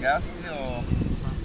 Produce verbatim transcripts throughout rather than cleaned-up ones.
ragazzi o...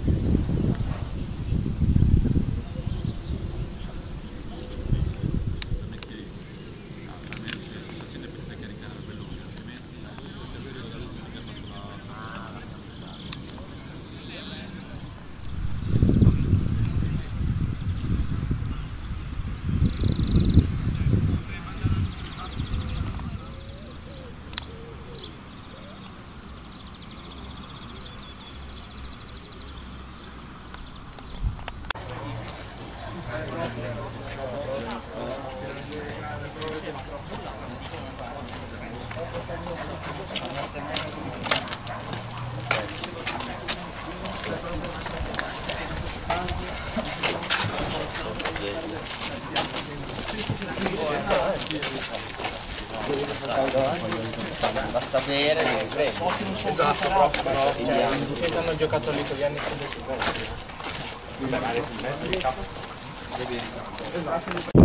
Basta bere e riprendo. Esatto, proprio che hanno giocato lì con gli anni esatto.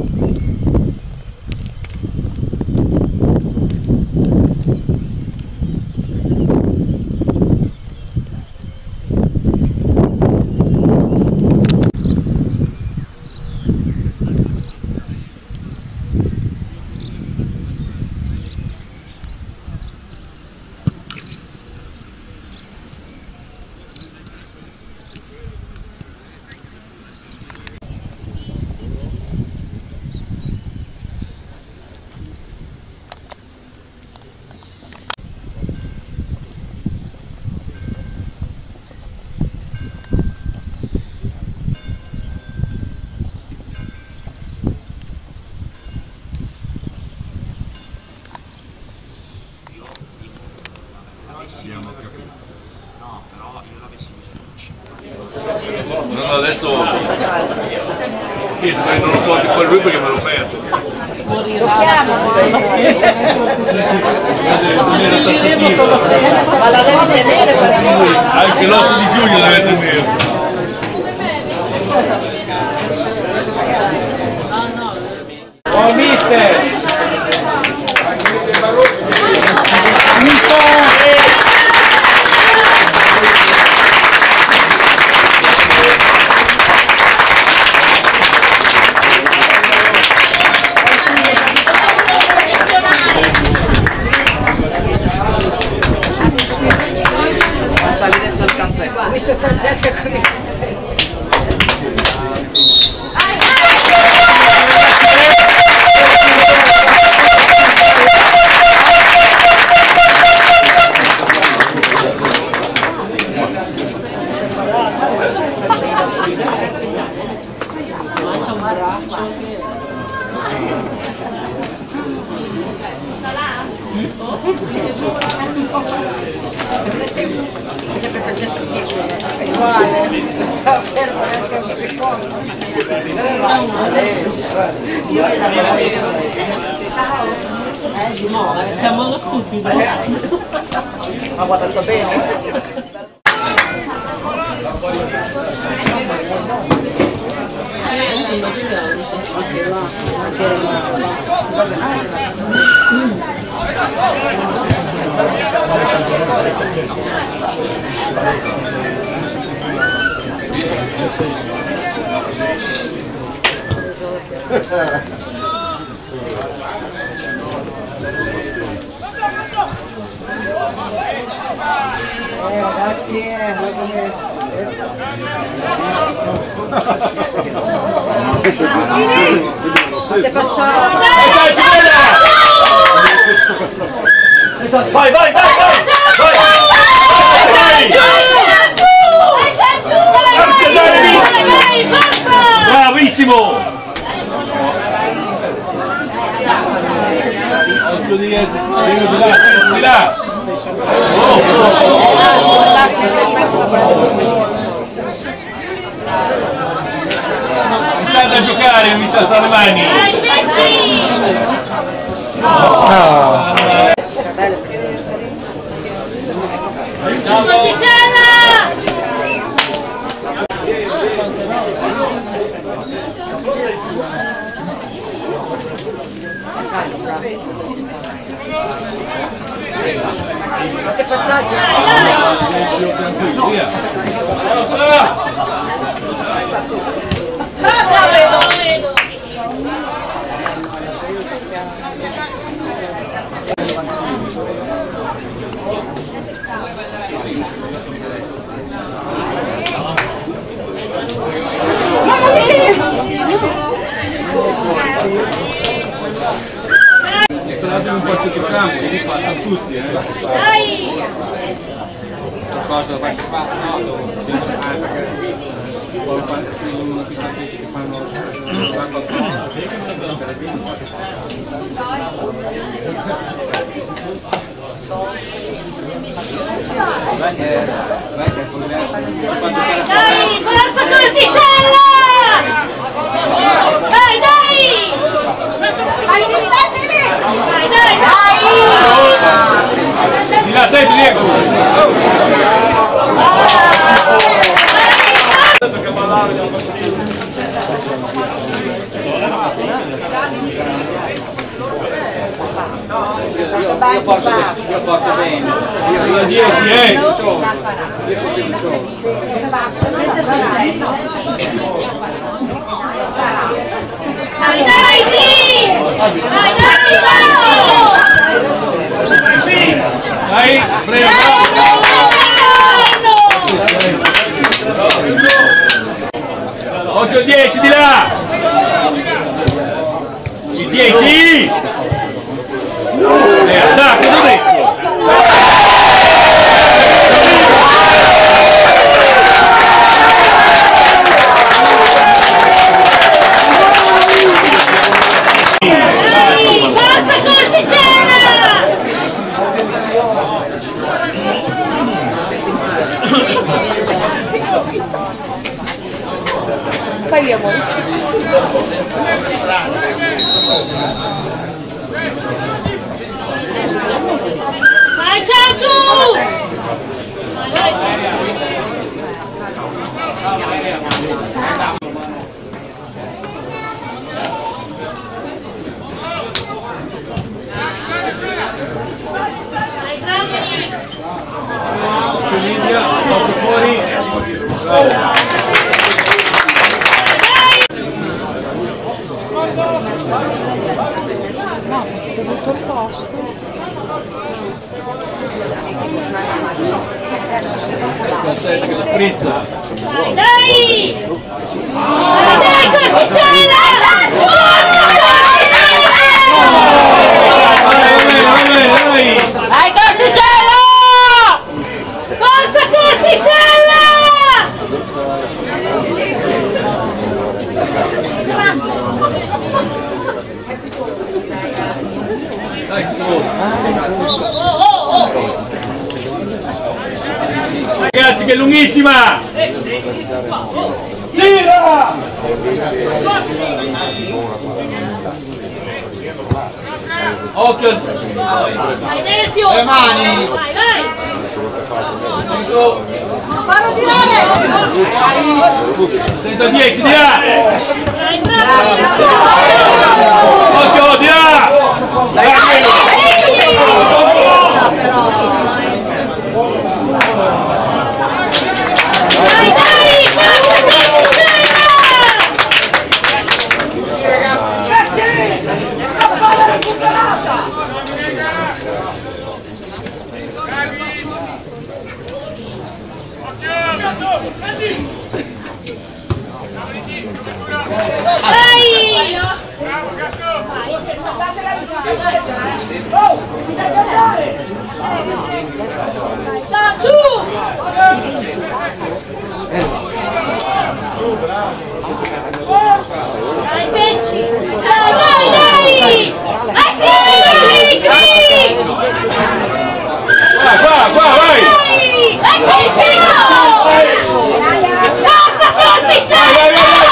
No, no, adesso io non lo porto fuori lui perché me lo perdo. Lo chiamo, ma la devi tenere per anche l'otto di giugno deve tenere. Oh mister! questo Francesco con il mangia un braccio uguale, sta fermo neanche un secondo. eh di nuovo siamo lo stupido Ha guardato bene? Eh ragazzi, eh, come... Fate passare! Vai, vai, vai, vai! Bravissimo! Di là, di là! Iniziate a giocare, non mi sta alle mani! Fate passaggio! Via! tutti, eh. Dai! Cosa da qualche parte? No, devo poi fare una pista che fanno Dai, forza Corticella! Dai, dai! Dai, dai, dai! Di là, dai, Diego! io porto bene, io porto bene. Io dieci, eh! Dai, dai, sì! Dai, dai, Dai, prego! Occhio dieci di là! Il dieci! Eh, attacco, l'ho detto! basta Corticella! Fai gli amori. Vai Giorgio! Vai, vai! Dai, bravi! Linea, poco fuori! No, è tutto il posto. Aspetta che lo sprizza! Dai, dai! Dai, dai, Corticella! Dai, Dai, Corticella! Forza Corticella! dai su! Oh, oh, oh! Ragazzi che è lunghissima! Tira! Occhio! Dai, Delfio! Le mani! Vai, vai! Ecco! Fallo girare! Senza dieci, di là! Dai, bravo! Occhio, di là! Dai, dai! Forza Corticella! Dai! Ciao, giù! Dai, Benci! Dai, dai, dai! Dai, dai, dai! Vai, qua, qua, vai! Dai, Bencino! Forza Corticella!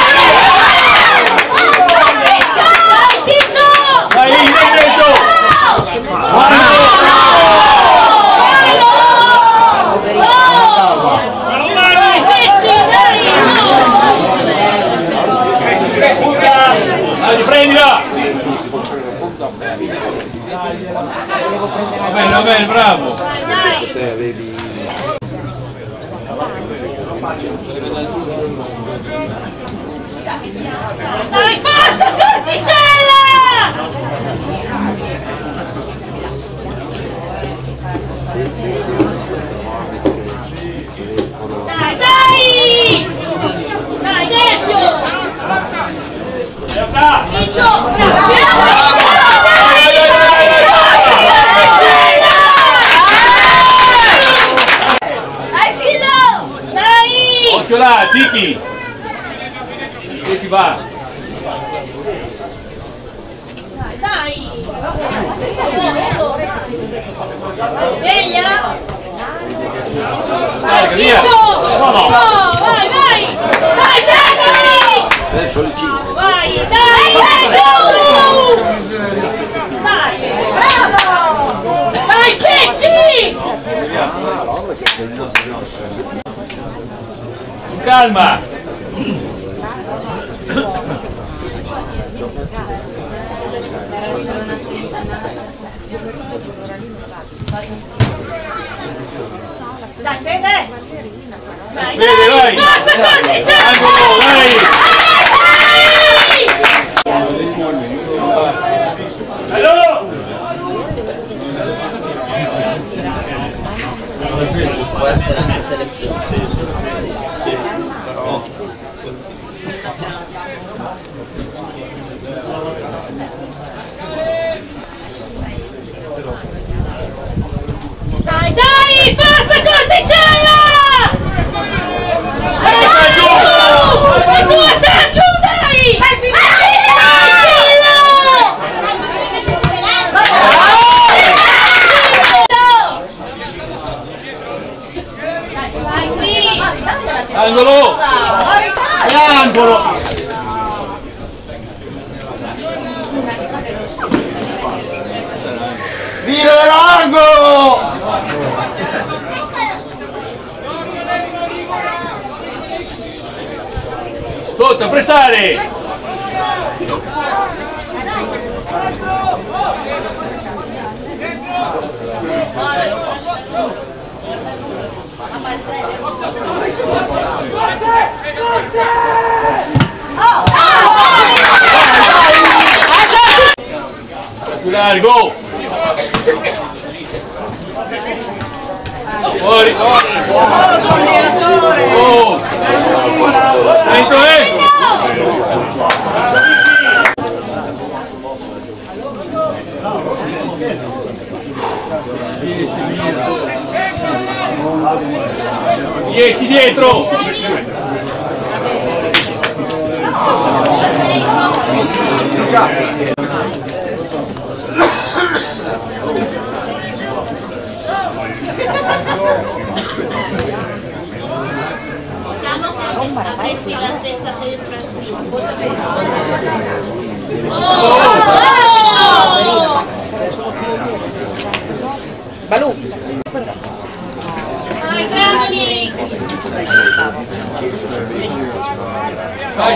Dai, Ticcio! Vai, vai, dentro! Dai, Becci, dai! Dai, prendila! Va bene, va bene, bravo! Dai, dai! Dai, forza Corticella! Dai, dai! Dai, Delfio! Ticcio! Bravo! Dai, dai, dai! va, Tiki? Dove si va? Dai! Sveglia! Dai, via! No, vai, vai! Dai, dai! Vai, dai, dai, su! Dai! Bravo! Dai, Pecci! Con calma! Dai, Fede! Vai, Fede, vai! Forza, corticella! Angolo, vai! Allora! Può essere anche selezione. Sì, sì, sì, però... Dai, dai, forza, corticella! Dai, giù! E tu, c'è giù, dai! Dai, Fede! Angolo! Angolo! Vira l'angolo! Sotto, pressare! Più largo! Fuori! Oh, sbandiratore! Oh! Dentro, dentro! Dieci dietro! Diciamo che avresti la stessa temperatura. Balù! Vai, Granoli! Vai!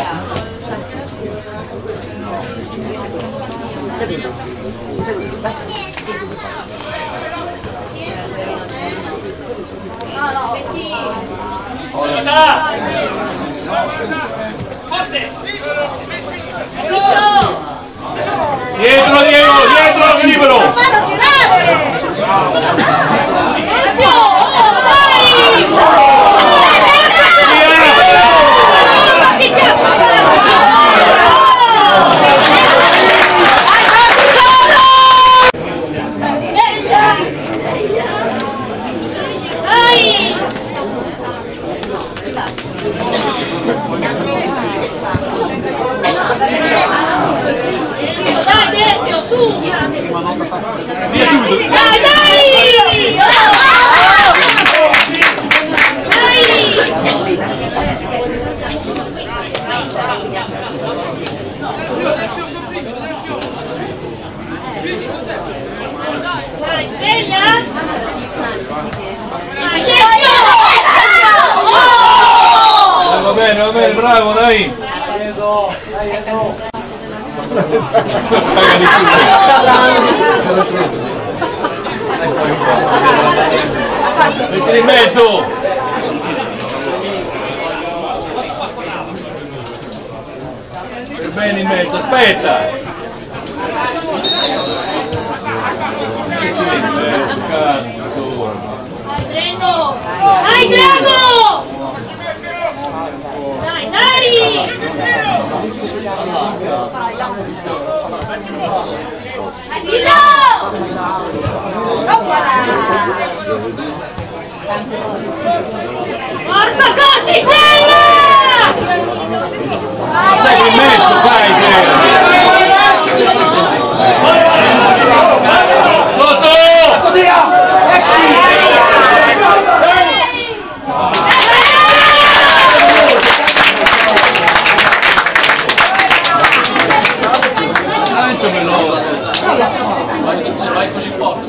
Dietro, Diego, dietro, libero! Fallo girare! Silenzio! Oh, dai! Chi si Dai! Dai, Alessio, su! Via subito! Dai, dai! Dai, sveglia! Dai, Alessio! Eh, va bene, va bene, bravo, dai! Paga di metti in mezzo! Per bene in mezzo, aspetta! Metti in mezzo, cazzo! Dai, Breno! Dai, Drago! Dai, dai! Forza, Corticella! Vai così forte.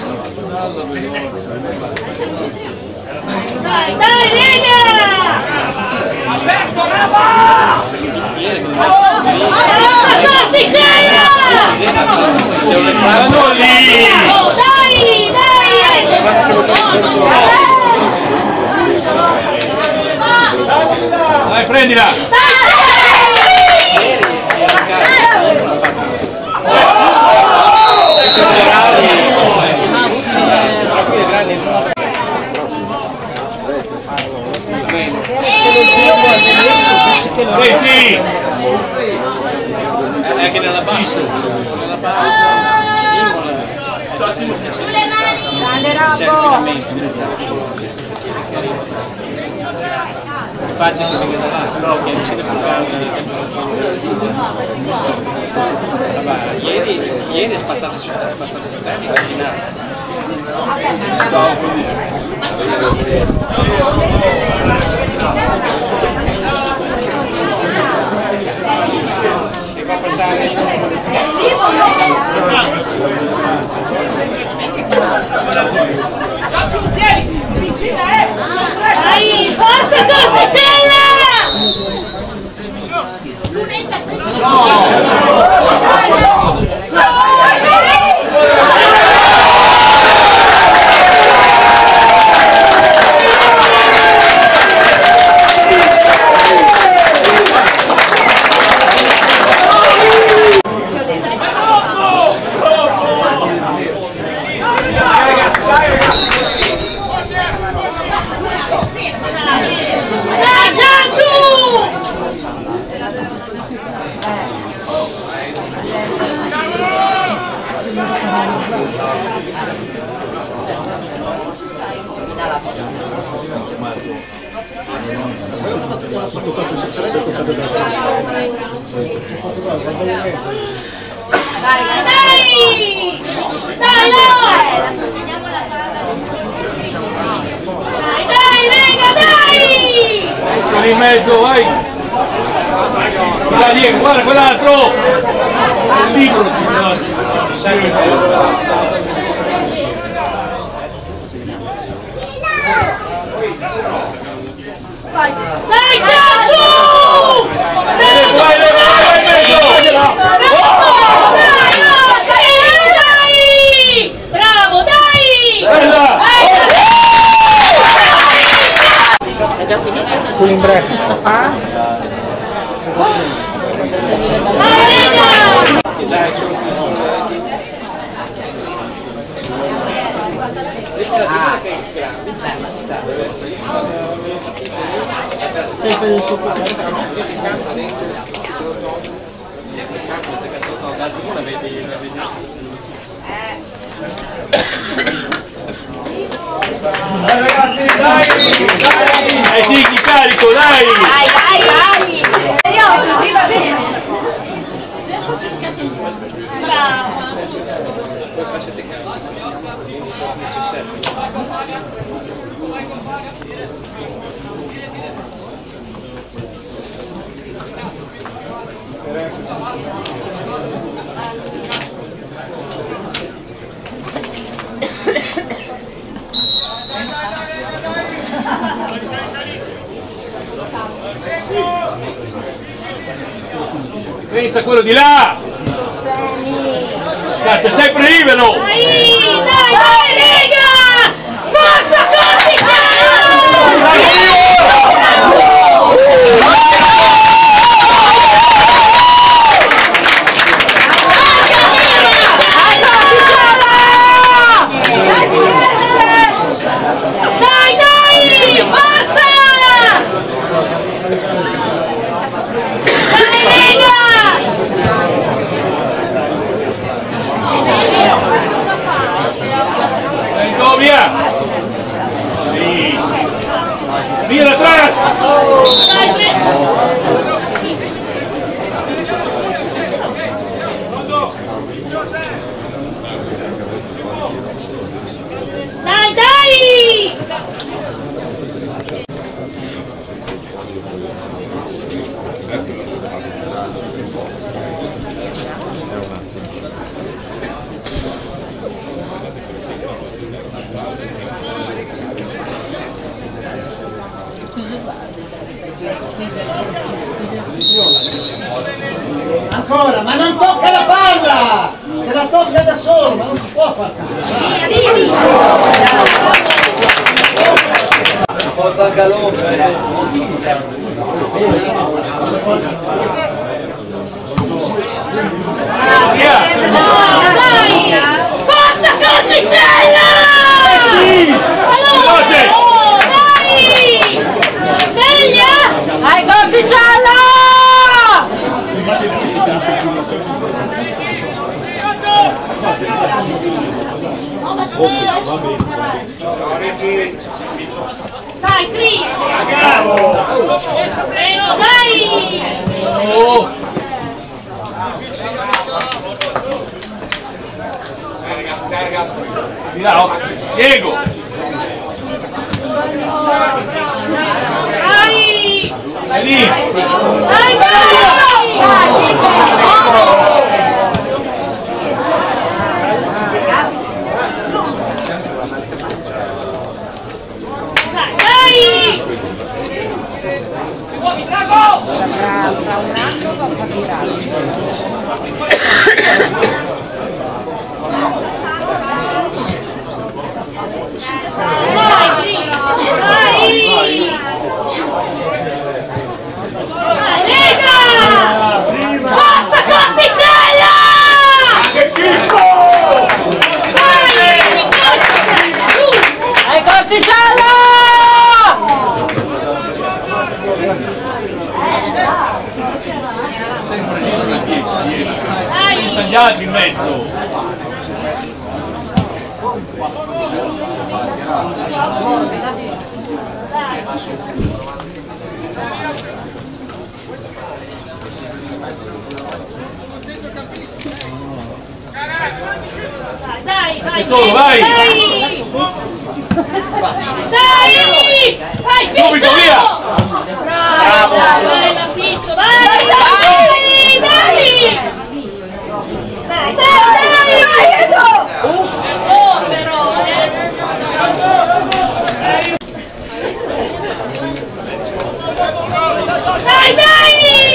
Dai, dai, Lega! Alberto, bravo! Corticella! Vanno lì! Dai, dai! Dai, prendila! Reggi! È che nella base, nella base. Sulle mani! Grande Rabbo! Infatti si vede da là, che non ci deve stare. Ieri, ieri è spattato su te, è spattato su te, mi vaccinare. Ti fa passare. Dai, forza Corticella! Lunetta Dai, Giangiu! Dai, dai! Dai, dai! Dai, Lega, dai! Sono in mezzo, vai! Guarda lì, guarda quell'altro! Il libro! Dai, Giangiu! Vai, vai, vai, in mezzo! Bravo, dai! Bella! È già finito? Full in break. Ah? Dai, Lega! Sempre nel suo cuore. Dai ragazzi, dai! Dai! Dai, Tiki, carico, dai! Dai, dai, dai! Vediamo così va bene! Brava! Poi facete Pensa a quello di là! Cazzo, è sempre libero! Dai, dai, dai, Lega! Forza Corticella! Dai, dai, forza! Dai, Lega! Go via! Sì! Via atrás! Dai, Ancora, ma non tocca la palla! Se la tocca da solo, ma non si può fare così. Via, via, via! Un po' stanca l'ombra, eh. Dai! Forza Corticella! Eh sì! Veloce! Oh, dai! Sveglia! Dai Corticella! Dai, Cris! Dai! Oh! Milano, Diego! Dai! È lì! Dai, dai! Forza Corticella! Che tipo! Dai Corticella! Ci sono gli altri in mezzo! Dai, vai! Sei solo, vai! Dai! Dai! Vai, Subito, via! Bravo! Vai, la Piccio, vai! Dai! Dai! Dai, dai, dai! Edo! Oh, però, eh! Dai, dai!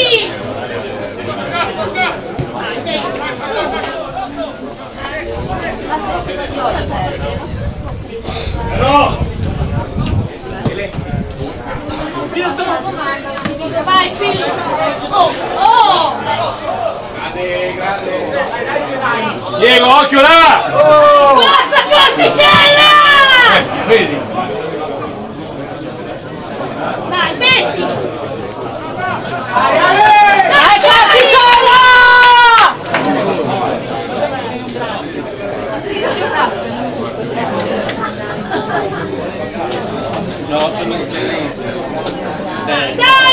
No! Vai, Filippo! Oh! Diego, occhio là! Forza Corticella! Eh, vedi? Dai, metti! Dai, Corticella! Dai!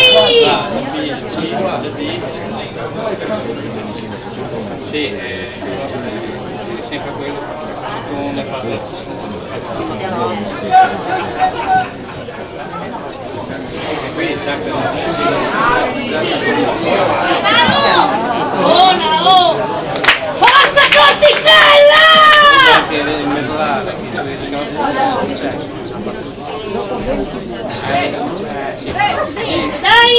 Sì, è sempre quello, seconda fase. Qui già per Buona, oh! Forza Corticella! che è in mezzo all'ala, che Dai!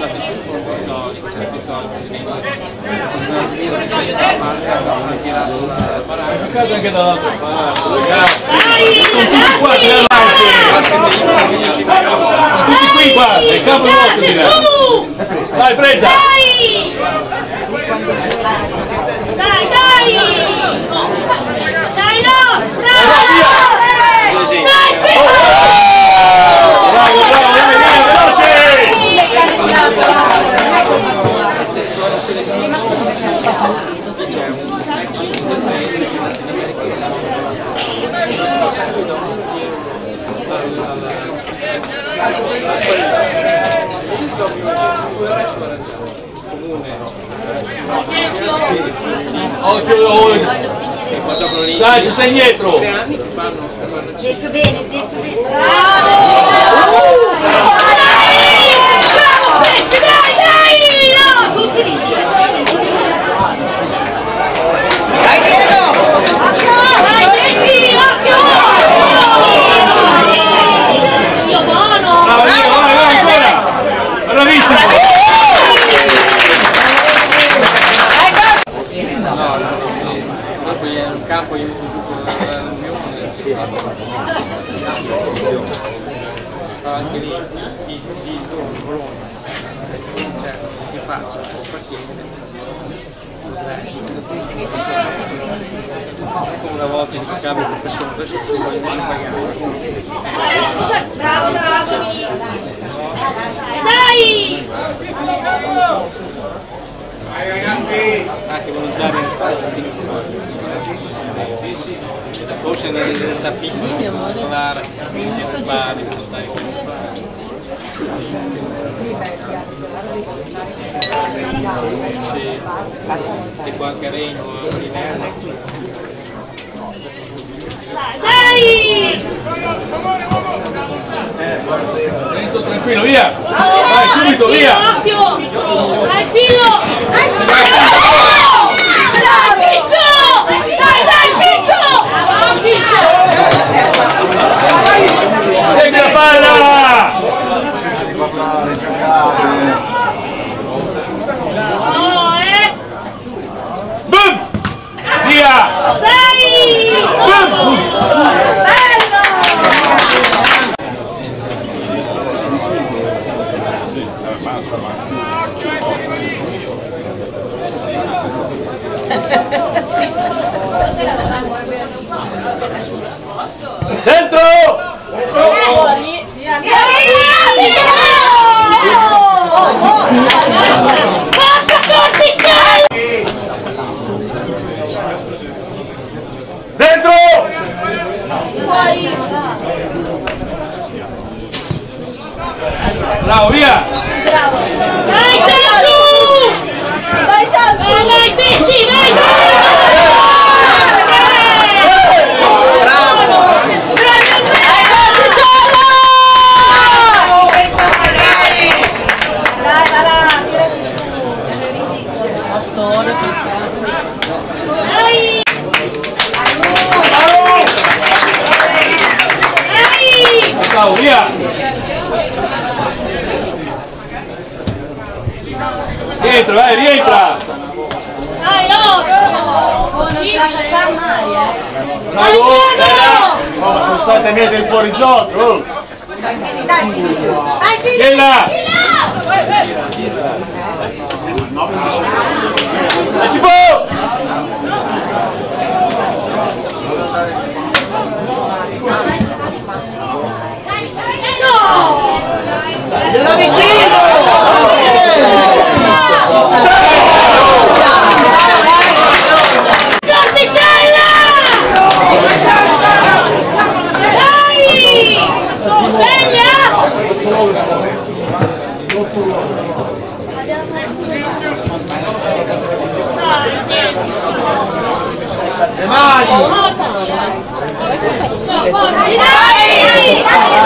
Peccato anche dall'altra parte, ragazzi! Dai, Sono tutti qua davanti! Sono tutti qui, guarda, il capo morto di là! Vai, presa! Dai! Dai, dai! Dai, no! Bravo! Dai, Filippo! Bravo, bravo, dai, dai, veloce! Occhio, occhio! Dai, ci stai dietro! Detto bene, detto bene. Bravo! Dai! bravissimo! No, no, no, poi in campo io metto giù con la anche lì di di Bologna. Cioè, che faccio? Una volta in cambio per persone, adesso si può pagare. Bravo, bravo! Dai! Anche volontari in forse nel tappino solare, nelle spalle, volontari se qualche regno Dai! Lento, tranquillo, via! Vai, subito, via! Occhio! Dai, filo! Dai, Piccio! Dai, dai, Piccio! Segui la palla! Oh, eh! Boom! Via! Dai! Boom! Dentro! Via, via, via! Basta, Corticello! Dentro! Fuori! Bravo, via! Bravo! Dai, Ciacciu! Vai, Ciacciu! Vai, vai, Picci, vai! Bravo, via! Rientra, vai, rientra! Dai, oh! Non ce la facciamo mai, eh! Bravo! Oh, ma sono sette metri del fuorigioco! Oh. Dai, dai, Vieni E ci può! Era vicino! Corticella! Dai! Sveglia! Le mani! Dai! Dai!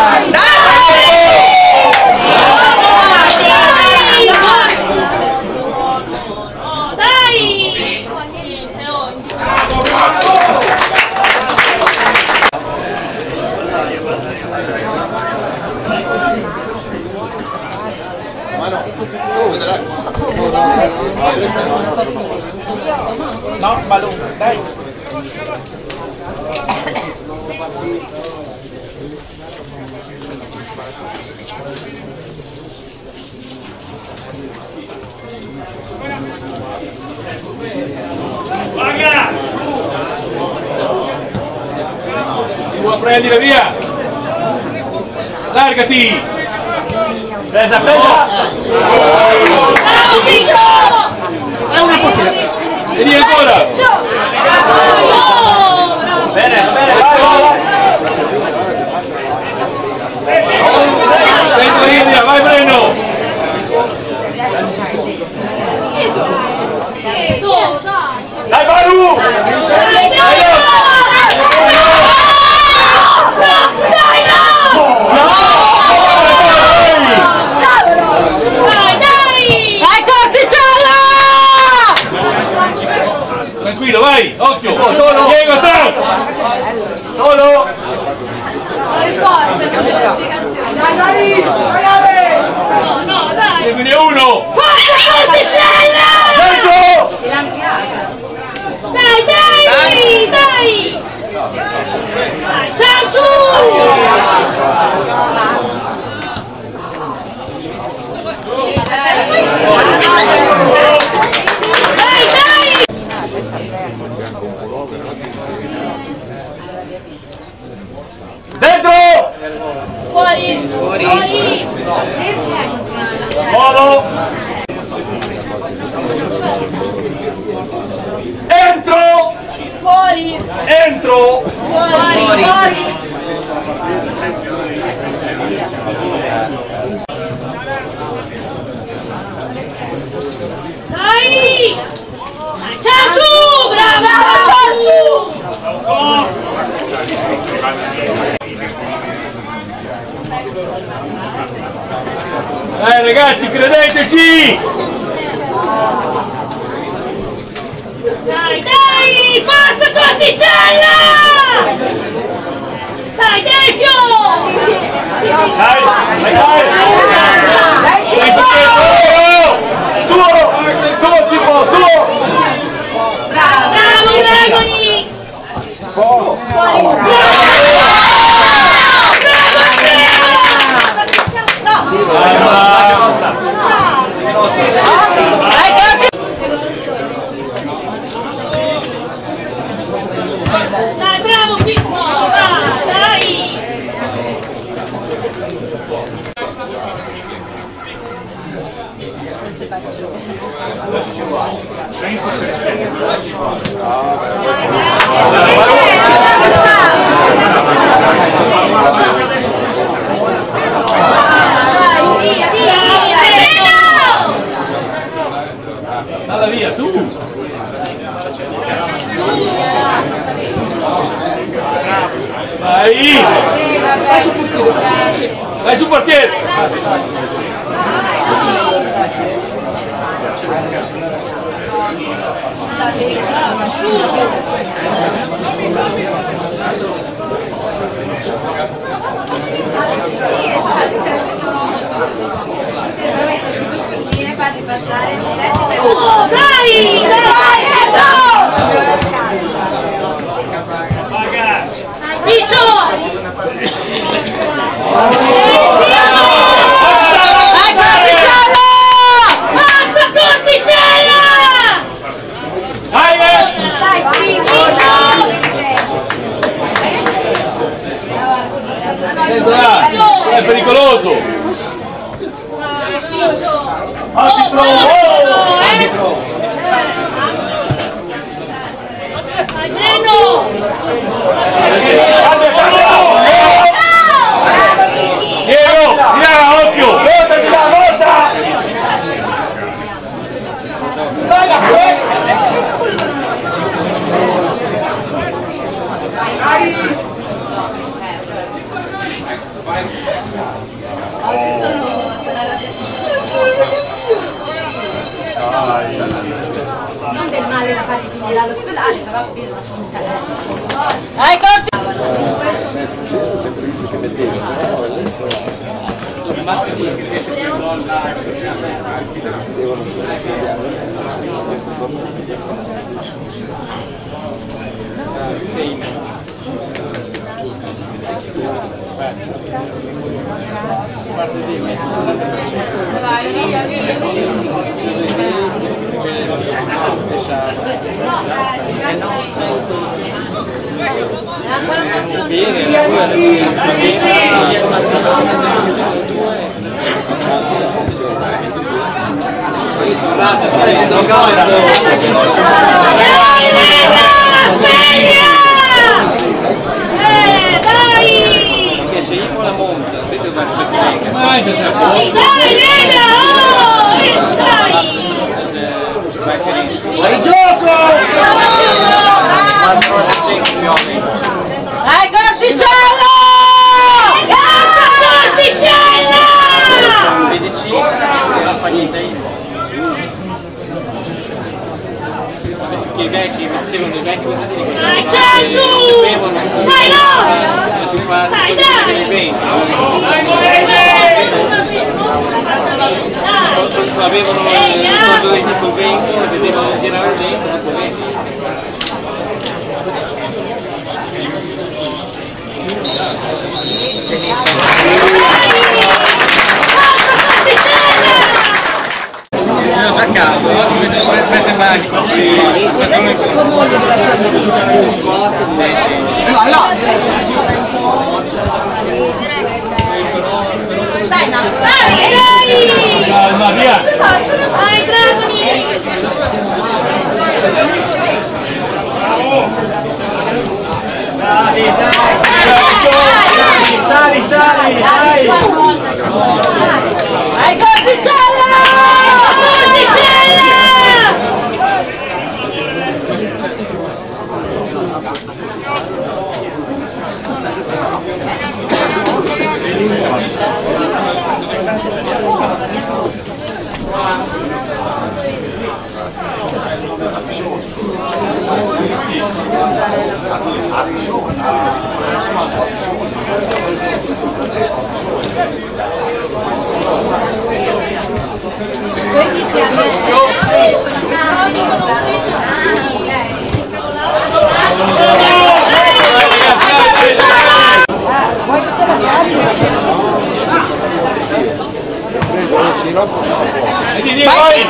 No, balloon, dai! Vaga! Ti vuoi prendere via? Largati! Presa, presa! Bravo, Piccio! È una potente! Vieni ancora! Bene, bene, vai, vai! Dentro India, vai Breno! Dai Baru! Dai, dai, Tranquillo, vai! Occhio! Solo! Diego, atrás! Solo! Per forza, non c'è spiegazione. no, no, dai! Entro! Fuori! Entro! Fuori! Fuori! Dai! Ciao! Brava! Ciao! Dai ragazzi, credeteci! Dai, dai! Forza Corticella! Dai, Defio! Dai, dai, dai! Dai, tuo! Tuo ci può, tuo! Bravo, Dragonix! Bravo! Dai, bravo Pippo! Vai, dai! Dalla via, su! Vai! Vai sul portiere! Oh, dai! Dai, Piccio! Dai, Corticella! Forza Corticella! Dai! Dai, È pericoloso! Arbitro! Arbitro! Almeno! Diego! Di là, occhio! Volta, di là, volta! Oggi sono... non del male da farli finire all'ospedale, però bisogna stare. Dai, Corti! Vai, via, via. No, eh, ci piace. Lancialo Vai gioco! Dai, Corticella! Corticella! non fa niente. Che i vecchi facevano i vecchi contadini Dai, c'è giù! Dai, no! più fare Dai, dai! dei venti. Dai! Avevano il coso del tipo vento, vedevano tirare dentro, dopo venti. Io da caso, mette magico, Vai là! Dai, no, dai! Calma, via! Vai, Dragoni! Dai, dai! Sali, sali, dai! Vai, Corticella! Corticella! quindici a me. Vieni, vai!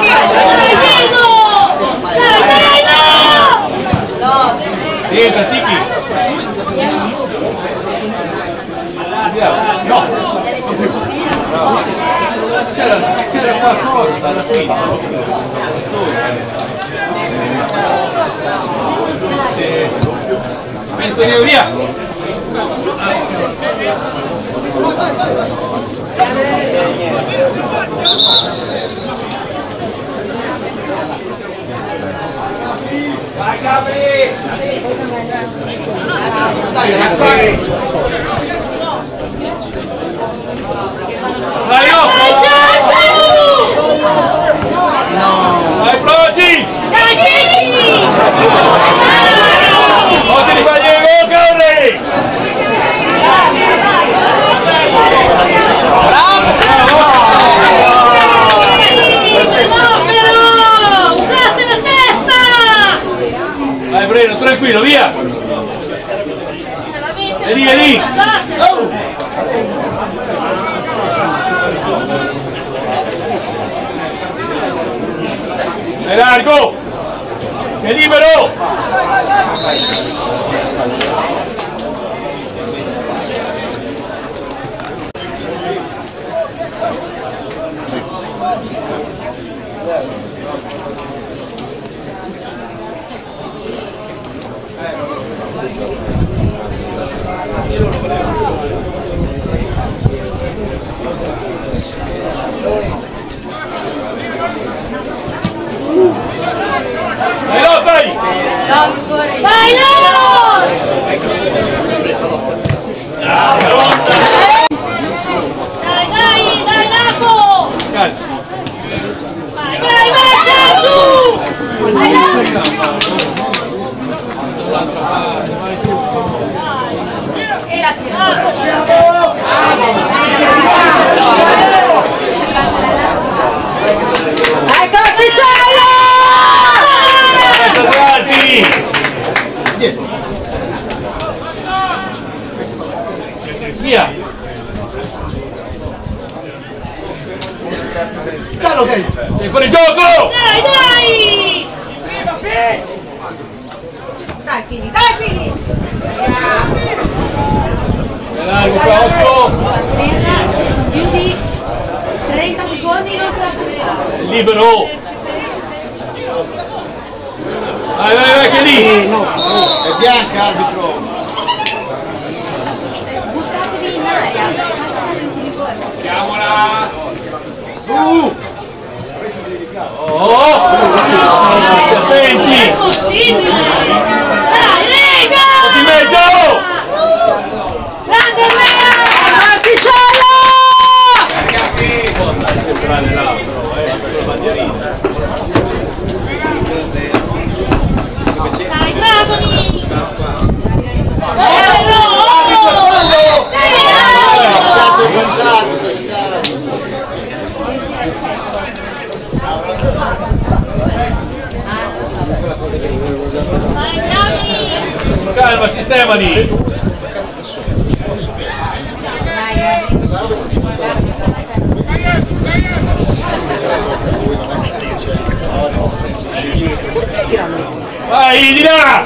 Dietro, Tiki! No! C'era qualcosa alla fine. Antonio, via! Vai Gabri! Dai ragazzi! Vai, oh! Vai, Proci! Oh, ti rifai il corri! No, usate la testa! Vai, Breno, tranquillo, via! E lì, e lì! È largo! È libero! Vai, no, vai! Lot, corri! Vai, Lot! Dai, dai, dai, Laco! Calcio! Vai, vai, vai, Giorgio! Vai, E la tira! Vai, Corticello! Via! Dallo dentro! Sei fuori gioco! Dai, dai! Dai figli, dai figli! È largo qua, otto! Più di trenta secondi non ce la facciamo! Libero! Vai, vai, vai, che lì! No, è bianca arbitro! Buttatevi in aria! Chiamola! Su! Oh! Attenti! È possibile! Dai, Lega! Di mezzo! Grande Lega! Corticello! Centrale là, però, eh, con la bandierina. Dai, Dragoni! Guardate, guardate! Vai, bravi! Calma, sistemali! Vai, di là!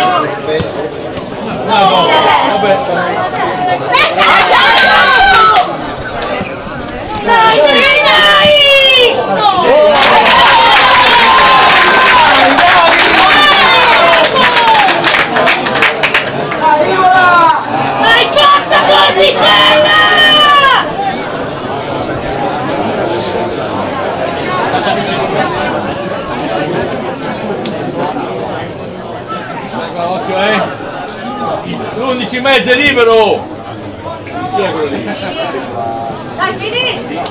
No, no, vabbè. Dai, dai, dai! undici e mezzo è libero. Chi è quello lì? Dai, Fili!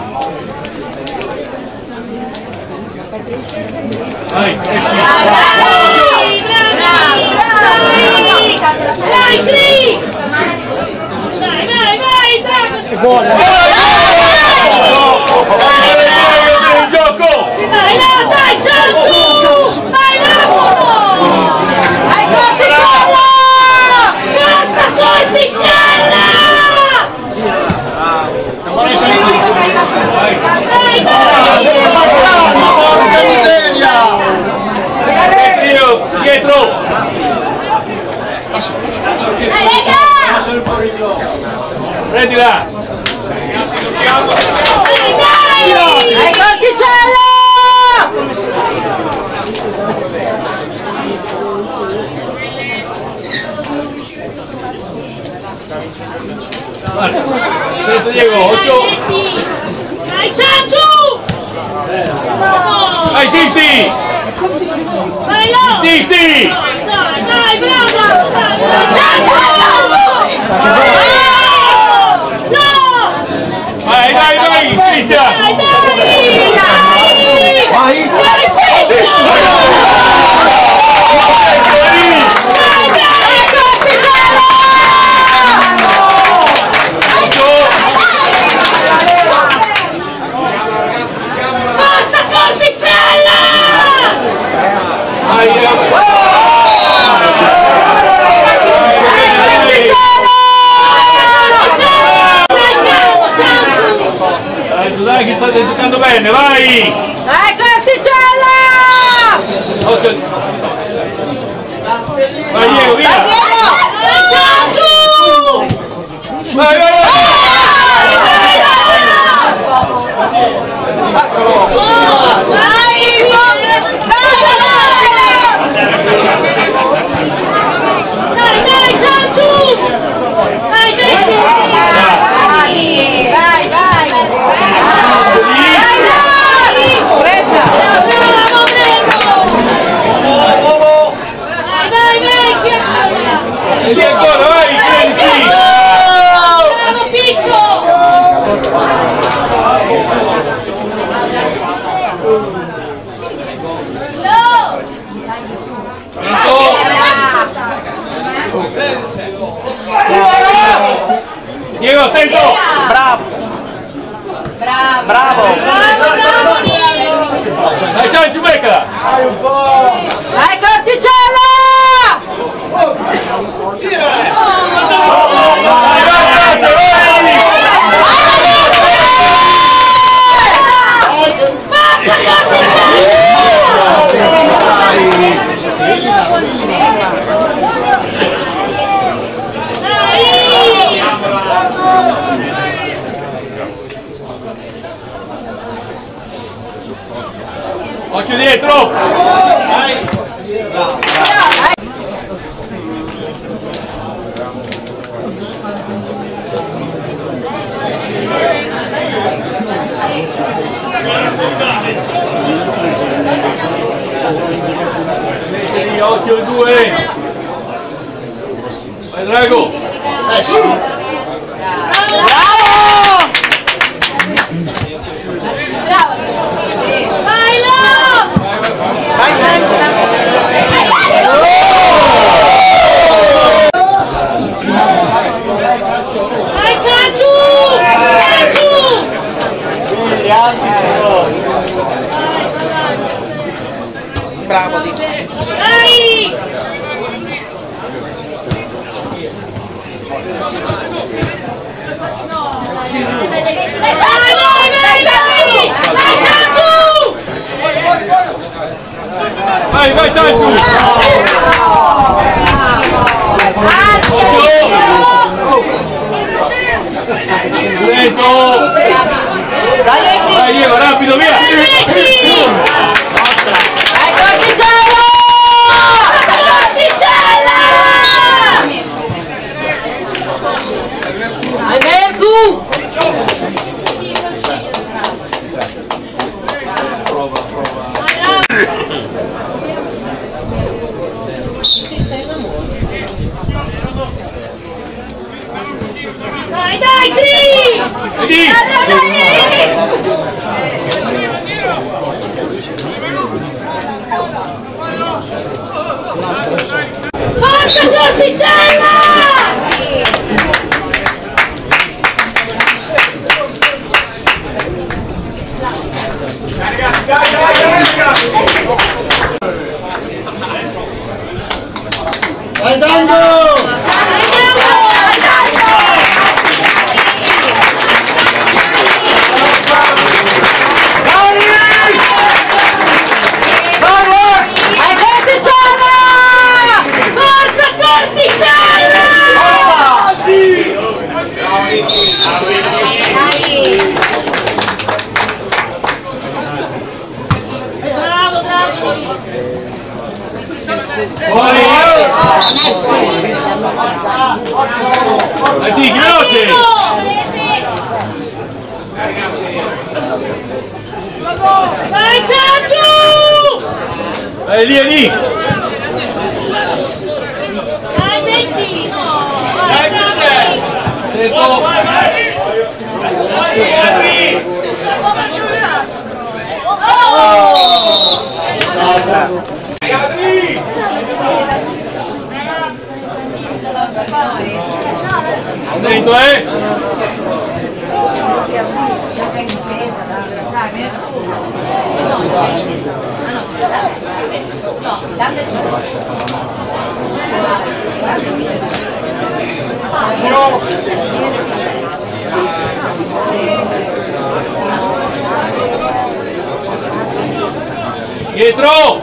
Dai, esci. Dai, Cri! Dai, dai, vai, dai! Buona! Il gioco! Dai, là, dai, Giorgio! Dai, Napolo! Dai, Corticella! Forza, Corticella! Dai, dai! Porca miseria! Senti io, dietro! Dai, raga! Prendila! Dai, Corticella! Guarda, aspetta Diego, occhio! Dai, Giorgio! Dai, Sisti! Vai, là! Sisti! Dai, dai, bravo! Giorgio! No! Vai, dai, dai, Cristian! Dai, dai! Dai! Vai! Dai, Cesco! Dai, dai, Corticella! Forza, Corticella! Vai, dai, che state giocando bene, vai! Dai, Corticella! Occhio! Vai Diego, via! Dai, Giorgio! Vai, vai, vai! Dai, dai, Giorgio! Dai, dai! Vai, vai! Presa! Bravo, Brego! Dai, dai, vecchia! E lì ancora, vai, Crenzi! Bravo, Piccio! Diego, attento! Bravo! Bravo! Bravo! Bravo, bravo, Diego! Dai, ciao, Giubecca! Dai, Corticella! Vai, vai, vai! Basta, Corticella! Occhio dietro! Mettili, occhio il due! Vai Drago! Vai, là! Vai, Vai, Giorgio! Giorgio! bravo di Dai! Vai, vai, vai, Giorgio! Vai, Giorgio! Vai, vai, Giorgio! Lento! Vai Diego, rapido, via! Vai, Corticella! Corticella! Vai, Verdu! Prova, prova. Sì, sei un amore. Dai, dai, Cri! Vedi? Forza Corticella! Vai Dango! Bravo, bravo! Fuori! Dai, veloce! Vai, Ciaccio! Dai, lì, lì! Dai, metti! Vai, bravi! Sento! Dentro, eh! Dietro!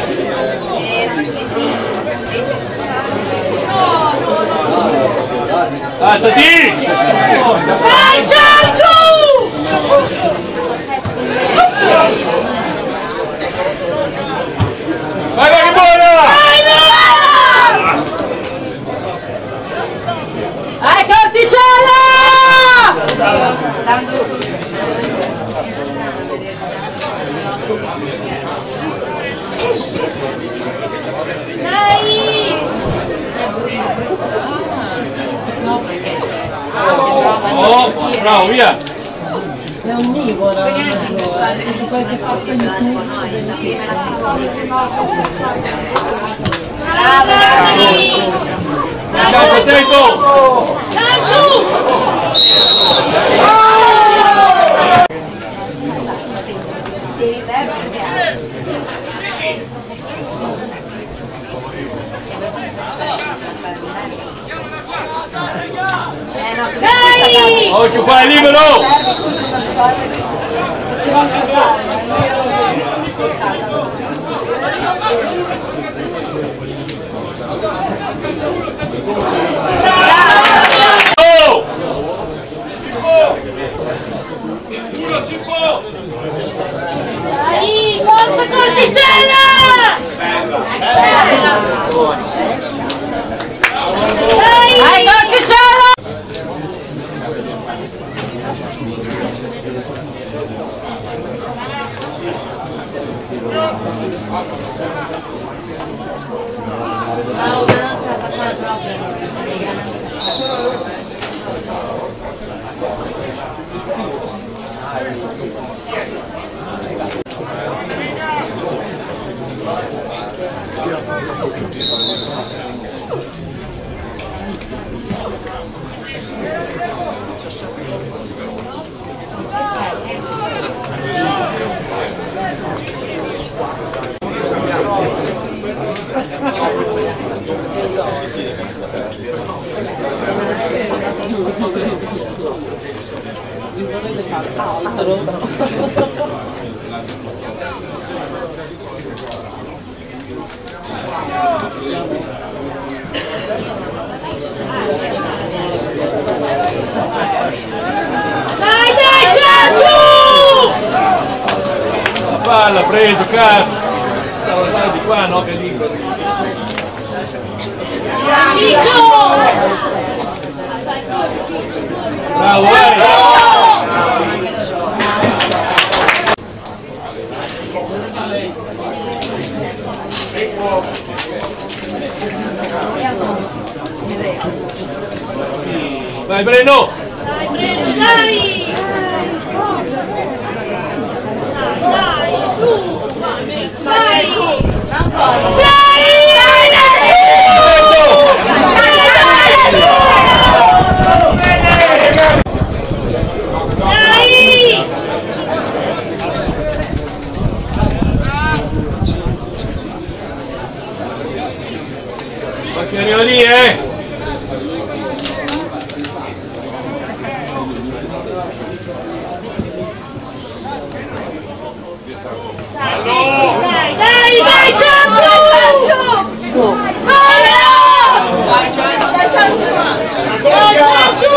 Alzati! Vai, Ciaccio! Vai, vai, che buona! Vai, no! Vai Corticella! Dai! Oh, bravo, via! È onnivoro. Bravi! Ciao, attento! Ciaccio! Dai! Occhio, fai libero! Oh! Dai, forza Corticella! Dai! Vai Corticella! No, ma non ce la facciamo proprio. Dai, dai, Ciaccio! La palla preso, cazzo! Stavo andando di qua, no? Che libero! Ciccio! Bravo, vai! Vai Breno! dai! Dai, su! Dai! Dai! Che arriva lì, eh! Dai, dai, dai, Ciancio! Vai, Ciancio! Dai, Ciancio!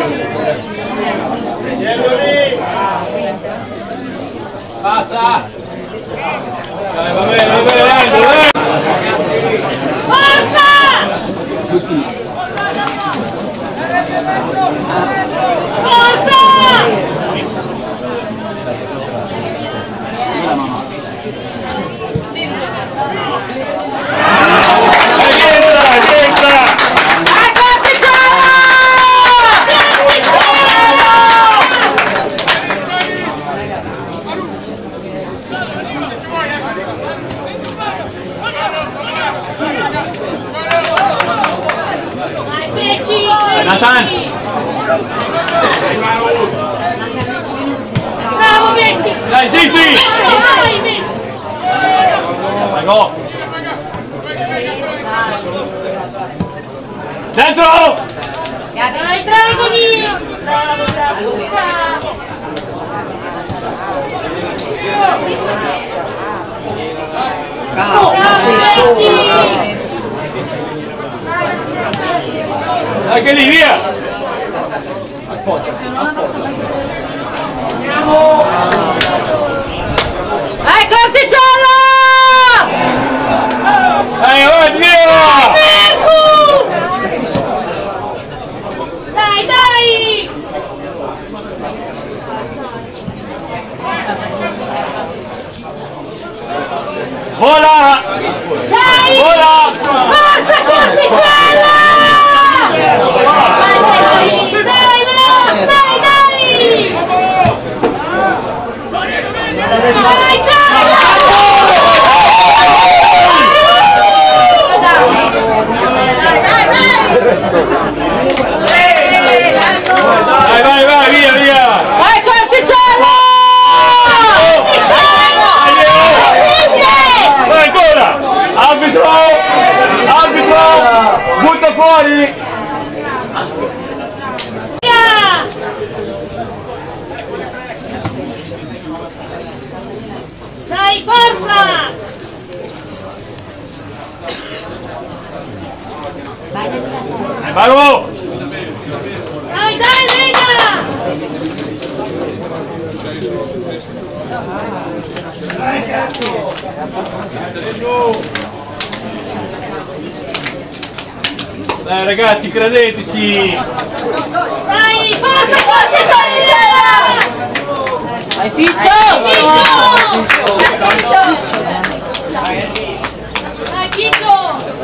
Passa! Dai, va bene, va bene, Angelo, dai! Forza! Forza! Nathan! Bravo, Metti! Dai, Zisti! Dai, Metti! Vai, go! Dentro! Dai, Dragoni! Bravo, bravo! No, ma sei solo. Anche lì, via! Appoggia, appoggia. Dai, Corticciolo! Dai, avanti, via! Mercu! Dai, dai! Vola! Dai! Vola! Forza, Corticciolo! Dai, dai, dai, dai! Dai, ciao! Vai, vai, vai, via, via! Vai, Corticciolo! Vai ancora! Arbitro! Arbitro! Butta fuori! Dai, forza! Bravo! Dai, dai, Lega! Dai ragazzi, credeteci! Dai, forza, forza, Dai, Piccio! Piccio! Dai, Piccio!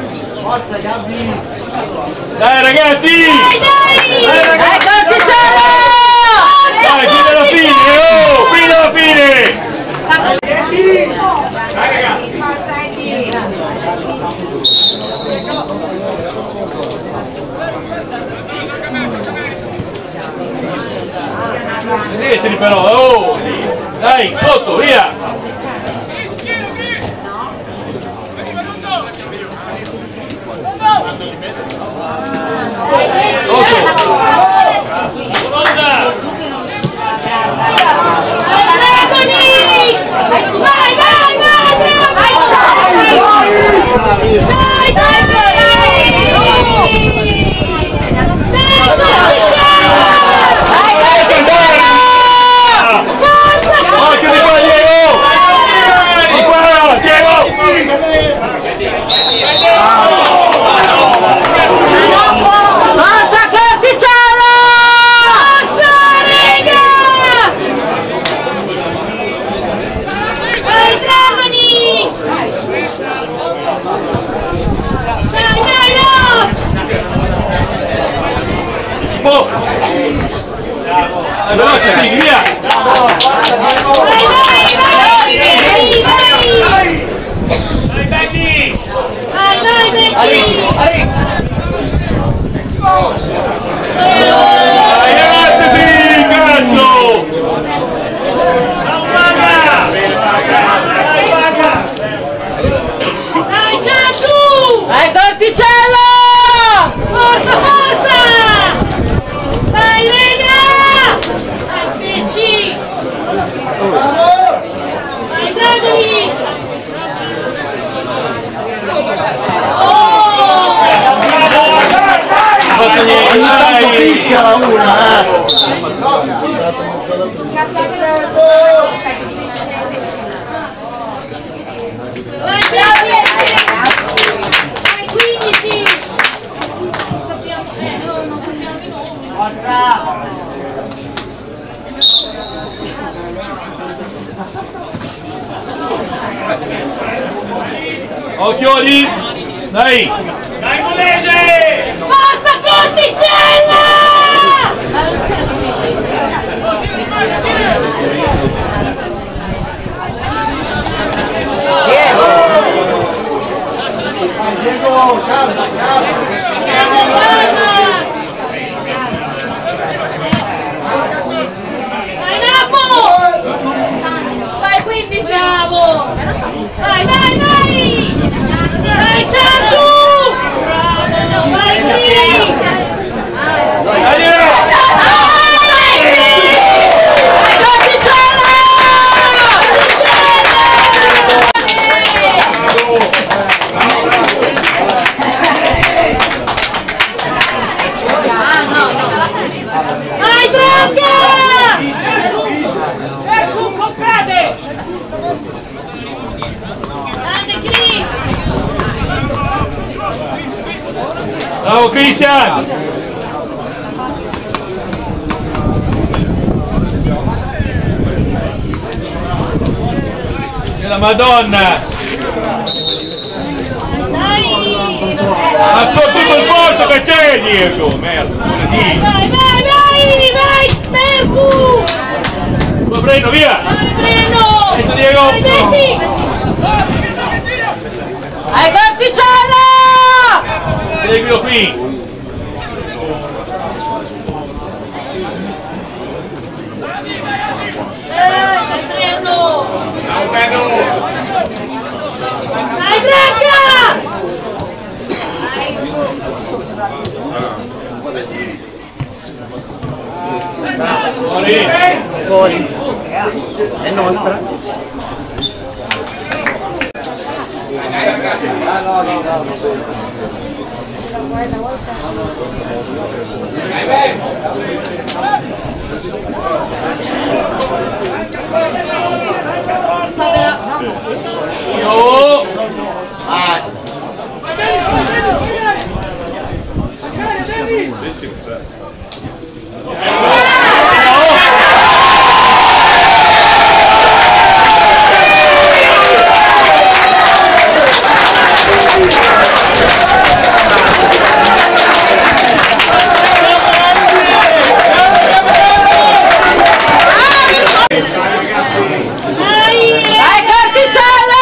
Dai ragazzi! Dai, dai! Dai ragazzi! Dai, fino alla fine! Oh, fino alla fine! Dai ragazzi! Vedeteli però, oh! Dai, sotto, via! Forza, Tigri, via! Vai, vai, vai! Vai, Dai, Becky! vai, vai, Becky! Dai, avanti, cazzo! Dai, Ciacciu! Vai, Torticello! Forza, forza! Vai, Lega! Vai, Stecci! Vai, Dragovic! Oh! Ogni tanto fischia la una, eh! Vai, dieci! Vai, quindici! Sappiamo, eh, no, non sappiamo di nuovo. Forza! Occhio lì! Dai! Dai, Colege! Forza, Corticella! Diego, calma, Vai, Napo! Vai, quindici, bravo! Vai, vai, vai! Vai, Ciacciu! Bravo! Vai, qui! Dai! Vai, Branca! Ecco, comprate! Grande Cris! Bravo, Cristian! E la Madonna! Dai! Ha tutto il posto che c'è dietro! Merda, non Vai, vai, vai! Vai, Mercu! lo prendo, via! Vai, Breno! Dentro, Diego! Vai, Betti! Vai, Corticella! Seguilo qui! Vai, Breno! Vai, Branca! Fuori! Fuori. È nostra. Io! Vai, Corticella!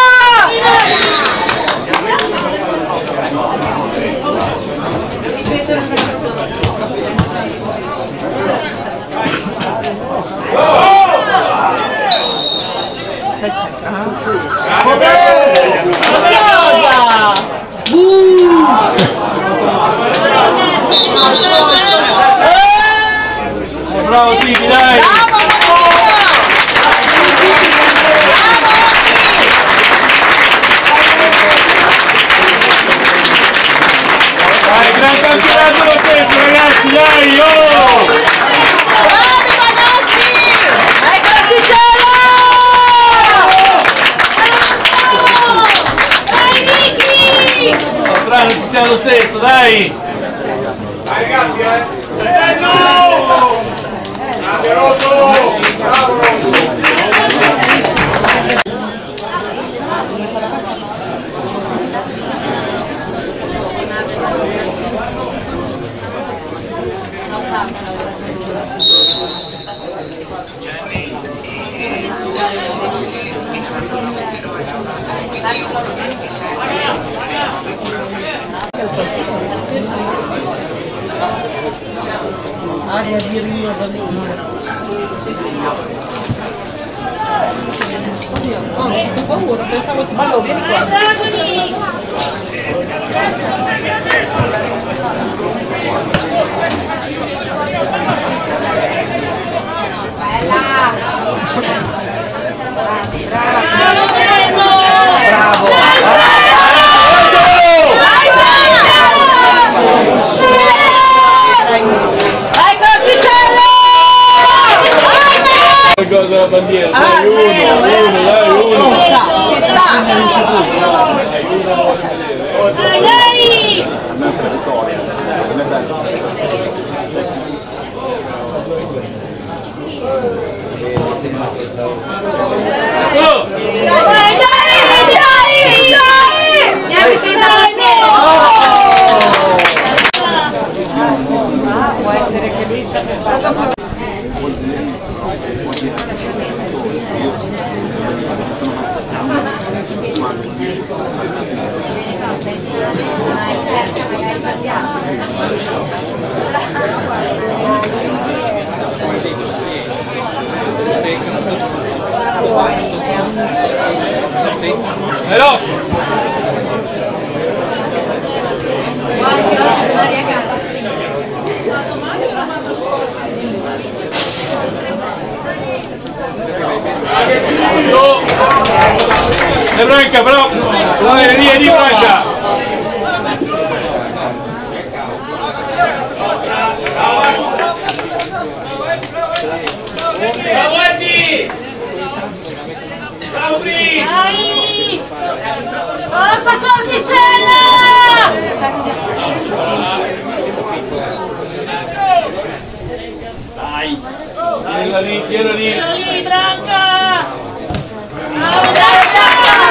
Bravo Titi, dai! Dai, gran campionato lo stesso ragazzi, dai! Oh! Bravi ragazzi! Vai, Corticella! Vai, Vicky! Strano ci sia lo stesso, dai! Dai ragazzi, eh! Bello! Grande Rotto! Bravo Rotto! No, ciao, ciao. Aria di Rio da lì. Oddio, no, ho paura, pensavo si ballo, vieni qua. Bravo! Vai Corticello! Cosa della bandiera? Dai, uno, uno, dai, uno. Ci sta! Dai, dai! Oh! Dai, dai, dai, dai! Andiamo senza partire! Può essere che lui sa Hello! E Branca, però! Vai, vieni Branca! Avanti! Bravo Bri! Dai! Forza Corticella! Dai! Tienila lì, tienila lì! Tira lì, Branca! Bravo, Branca!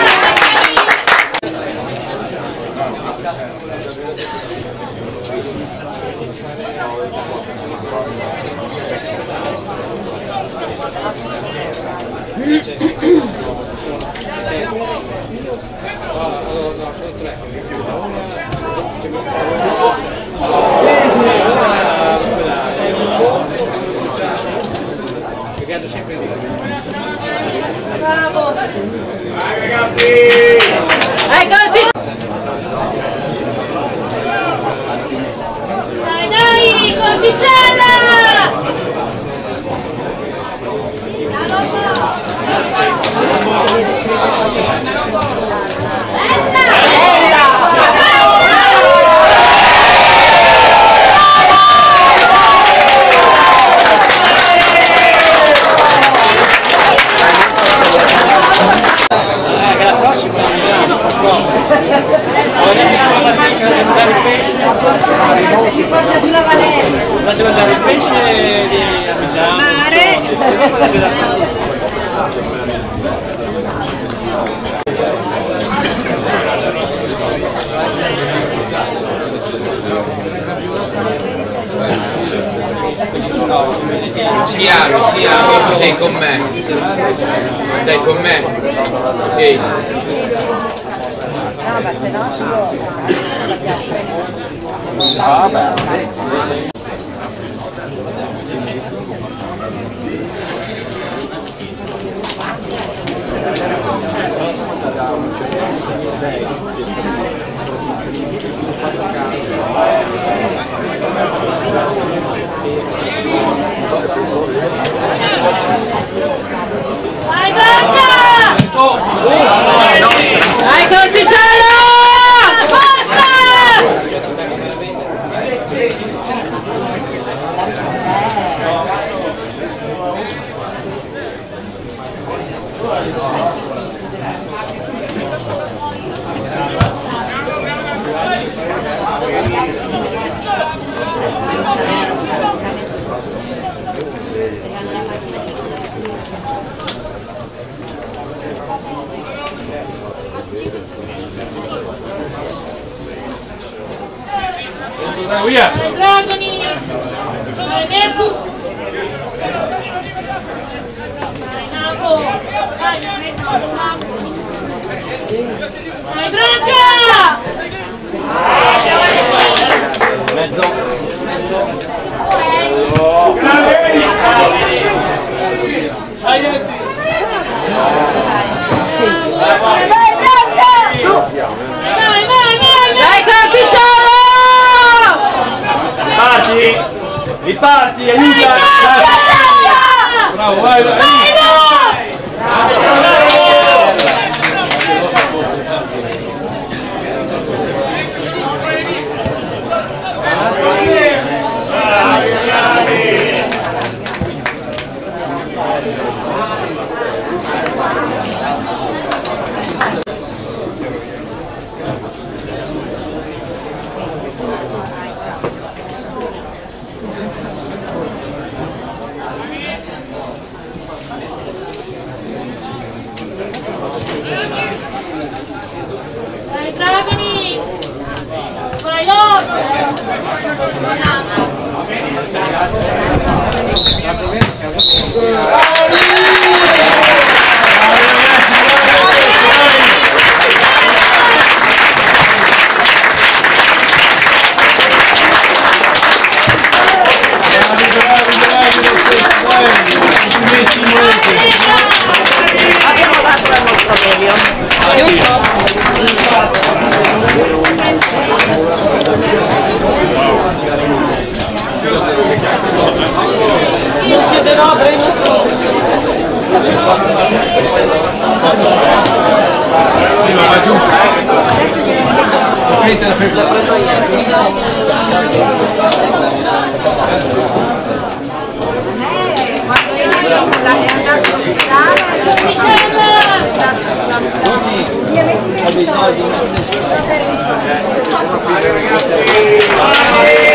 Bravo! Vai ragazzi! Vai Corticella! Dai, dai, Corticella! Chi porta sulla Valeria? Faccio mangiare il pesce di Abidjan. Mare! Lucia, Lucia, tu sei con me. Stai con me? Ok. No, ma se no Vai Branca! Oh! Vai Corticello! Forza! Via! Vai Dragoni! Vai Nebu! Vai Napo! Vai Napo! Dai, Branca! Mezzo. Mezzo. Vai, Branca! Su! Vai, vai, vai! Dai, Carpicciolo! Riparti! Riparti, aiuta! Bravo, vai, vai! Vai, Dai, Dragonix! Vai, Lotto! Abbiamo dato la nostra meglio. Non chiederò, prima solo. Va giù. Ok, te la prendo Ho bisogno di